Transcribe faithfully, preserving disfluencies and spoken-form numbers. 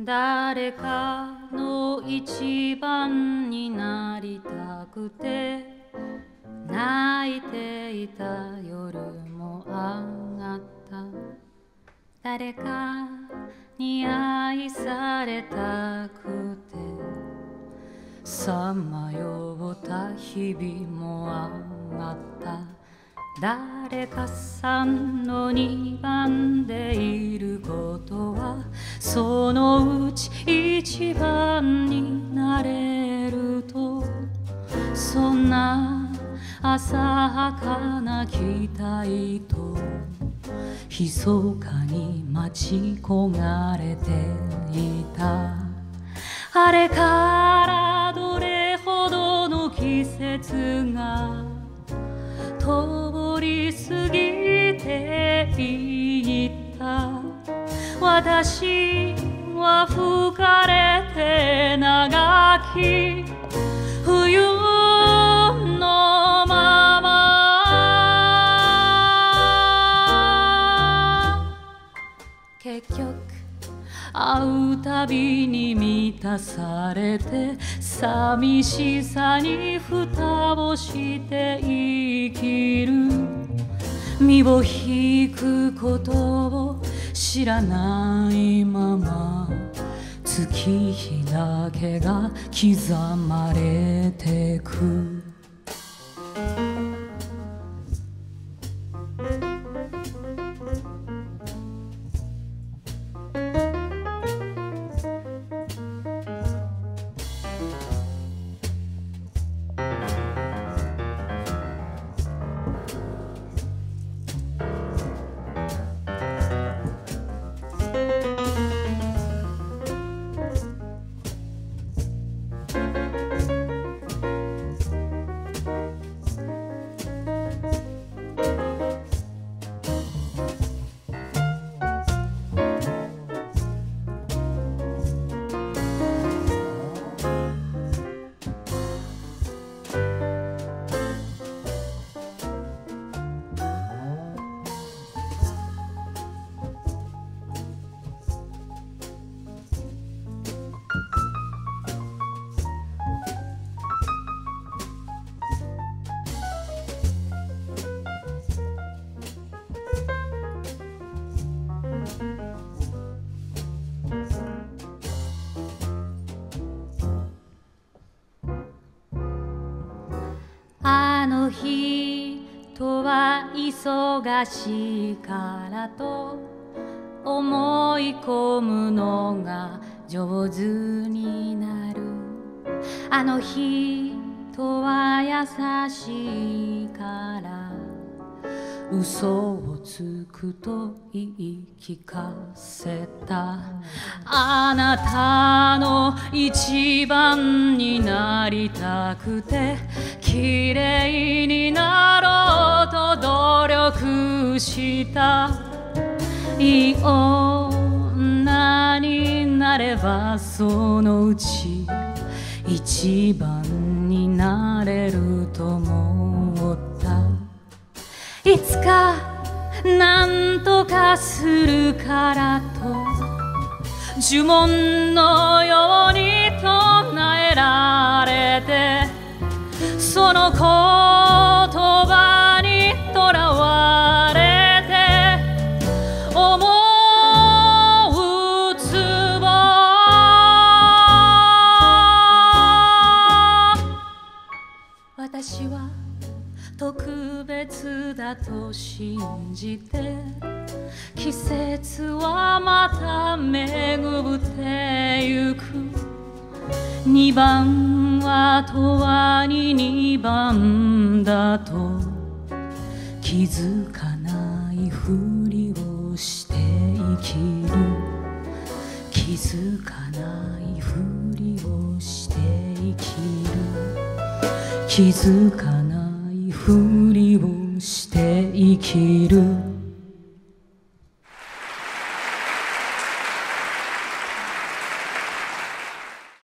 誰かの一番になりたくて泣いていた夜も上がった。誰かに愛されたくてさまよった日々も上がった。誰かさんの苦んでいることはそのうち一番になれると、そんな浅はかな期待と密かに待ち焦がれていた。あれからどれほどの季節が通り過ぎていった。私は吹かれて長き冬のまま、結局会うたびに満たされて寂しさに蓋をして生きる。身を引くことを知らないまま月日だけが刻まれてく。あの人は忙しいからと思い込むのが上手になる。あの人は優しいから嘘をつくと言い聞かせた。あなたの一番になりたくて綺麗になろうと努力した。いい女になればそのうち一番になれると思った。いつかなんとかするからと呪文のように唱えられて、その言葉にとらわれて思うつぼ。私は特別だと信じて季節はまた巡ってゆく。二番は永遠に二番だと気づかないふりをして生きる。気づかないふりをして生きる。気づかないふりをして生きる。